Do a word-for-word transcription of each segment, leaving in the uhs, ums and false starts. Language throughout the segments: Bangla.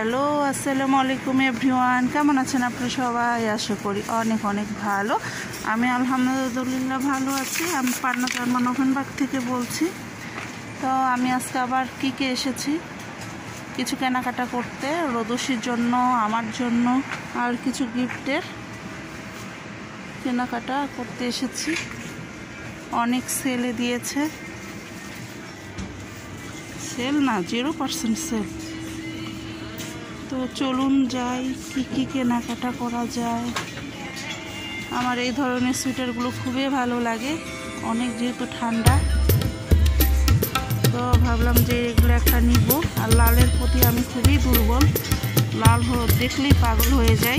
হ্যালো আসসালামু আলাইকুম এভরিওয়ান, কেমন আছেন আপনারা সবাই? আশা করি অনেক অনেক ভালো। আমি আলহামদুলিল্লাহ ভালো আছি। আমি পাটনা জার্মান ওভেনবাগ থেকে বলছি। তো আমি আজকে আবার কিকে এসেছি কিছু কেনাকাটা করতে, রোদসির জন্য, আমার জন্য, আর কিছু গিফটের কেনাকাটা করতে এসেছি। অনেক সেলে দিয়েছে, সেল না জিরো পার্সেন্ট সেল। তো চলুন যাই, কি কি কেনাকাটা করা যায়। আমার এই ধরনের সোয়েটারগুলো খুবই ভালো লাগে, অনেক যেহেতু ঠান্ডা। তো ভাবলাম যে এগুলো একটা নিব। আর লালের প্রতি আমি খুবই দুর্বল, লাল দেখলেই পাগল হয়ে যাই।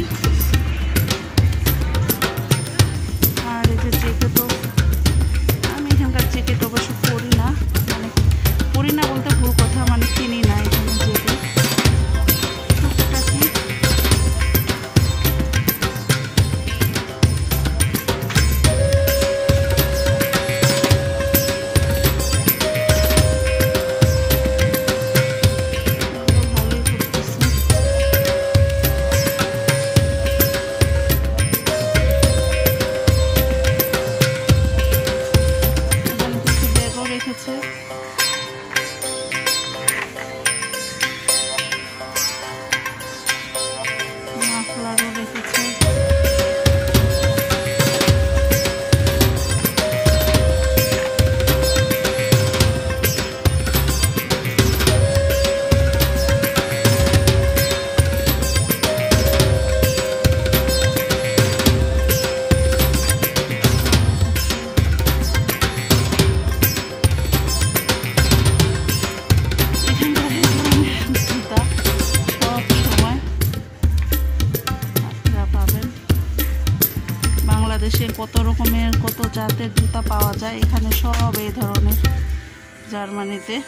আর এই যে জ্যাকেটও, আমি এখানকার জ্যাকেট অবশ্য পরি না, মানে পরি না বলতে ভুল কথা, মানে কিনি না এখানে জ্যাকেট। বাংলাদেশে কত রকমের কত জাতের জুতা পাওয়া যায়, এখানে সব এই ধরনের জার্মানিতে।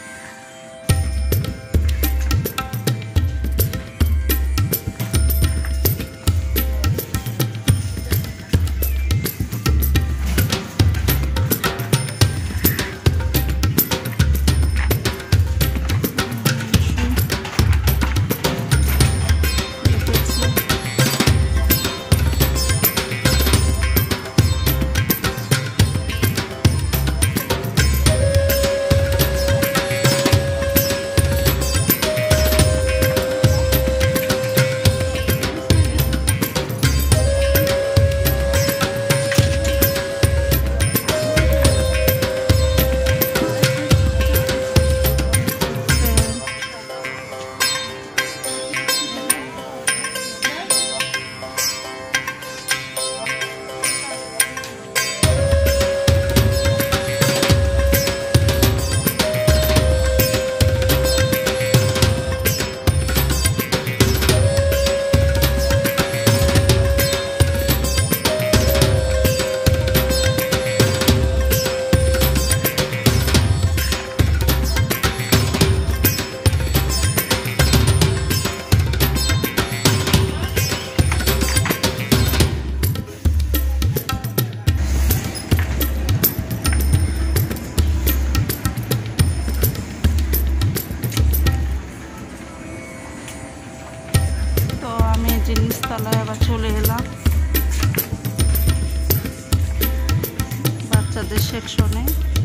নিচতলায় আবার চলে এলাম বাচ্চাদের সেকশনে।